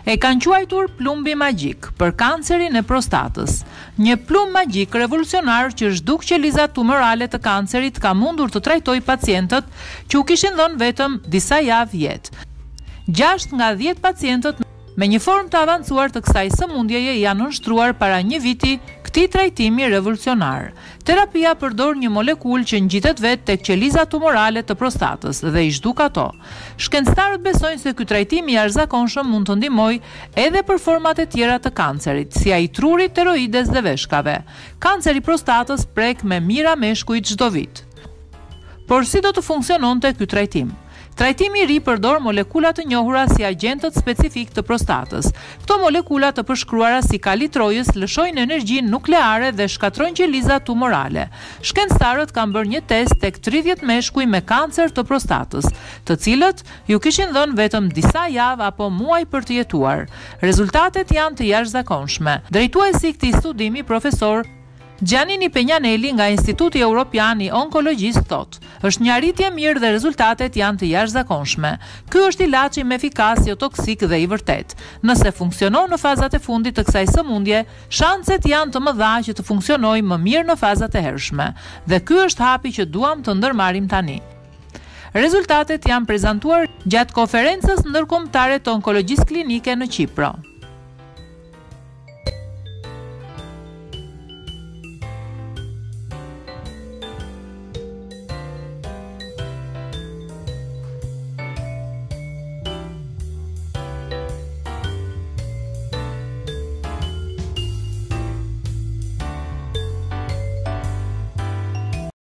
E kanë quajtur plumbi magjik për kancerin e prostatës. Një plumb magjik revolucionar që zhduk qelizat tumorale të kancerit ka mundur të trajtoj pacientët që u kishin dhënë vetëm disa javë jetë. 6 nga 10 pacientët me një formë të avancuar të kësaj sëmundjeje janë nënshtruar para një viti këtij trajtimi revolucionar. Terapia përdor një molekulë që ngjitet vetë tek qelizat tumorale të prostatës dhe i zhduk ato. Shkencëtarët besojnë se ky trajtim i jashtëzakonshëm mund të ndihmojë edhe për format e tjera të kancerit, si ai trurit, tiroides dhe veshkave. Kanceri i prostatës prek me mijëra meshkujt çdo vit. Por si do të funksiononte ky trajtim? Trajtimi i ri përdor molekula të njohura si agjentët specifik të prostatës. Këto molekula të përshkruara si kalitrojës lëshojnë energjinë nukleare dhe shkatrojnë qelizat tumorale. Shkencëtarët kanë bërë një test tek 30 meshkuj me kancer të prostatës, të cilët ju kishin dhënë vetëm disa javë apo muaj për të jetuar. Rezultatet janë të jashtëzakonshme. Drejtuesi i këtij studimi, profesor Giannini Peñanelli nga Instituti Evropian i Onkologjisë thotë, është një arritje mirë dhe rezultatet janë të jashtëzakonshme. Ky është ilaçi më efikas, jo toksik dhe i vërtet. Nëse funksionon në fazat e fundit të kësaj sëmundje, shanset janë të mëdha që të funksionojë më mirë në fazat e hershme. Dhe ky është hapi që duam të ndërmarrim tani. Rezultatet janë prezantuar gjatë konferencës ndërkombëtare të onkologjisë klinike në Kipro.